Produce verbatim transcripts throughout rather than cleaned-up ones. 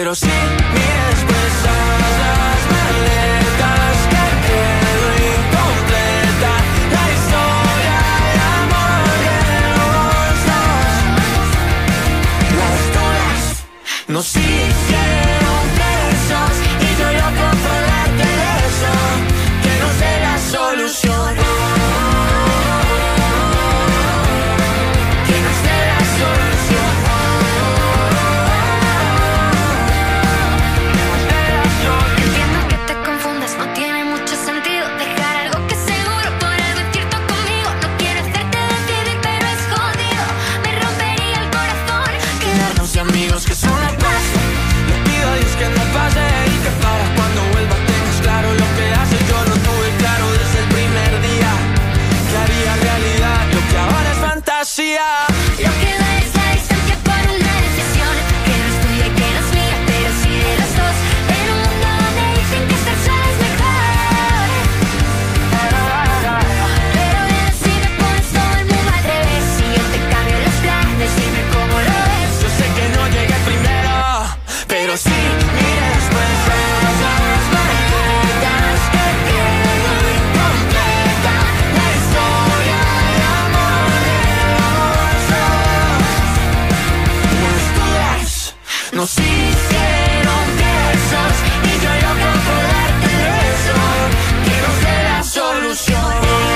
Pero sí, mire después todas las maletas, que quedó incompleta la historia de amor de los dos. Las dudas nos hicieron presos y yo loco por darte eso, que no sé la solución. Que no sé la solución. Entiendo que te confundas, no tiene mucho sentido dejar algo que seguro por algo es cierto conmigo. No quiero hacerte decidir, pero es jodido. Me rompería el corazón Quedarnos de amigos que son la paz. Le pido a Dios que no pase y que para cuando vuelva tengas claro lo que haces. Yo lo tuve claro desde el primer día, que haría realidad lo que ahora es fantasía. Lo que da es la distancia por una decisión que no es tuya y que no es mía, pero sí de los dos. En un mundo donde dicen que estar sola es mejor, pero bien si me pones todo el mundo al revés. Si yo te cambio los planes, dime cómo lo ves. Yo sé que no llegué primero, pero sí, mire después todas las maletas, que quedó incompleta la historia de amor de los dos. Las dudas nos hicieron presos y yo loco por darte eso, que no sé la solución.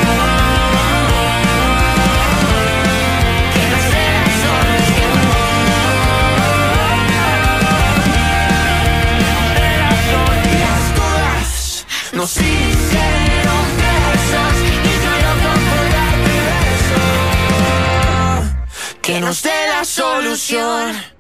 Que no sé la solución. Las dudas nos hicieron presos y yo loco por darte eso, que nos dé la solución.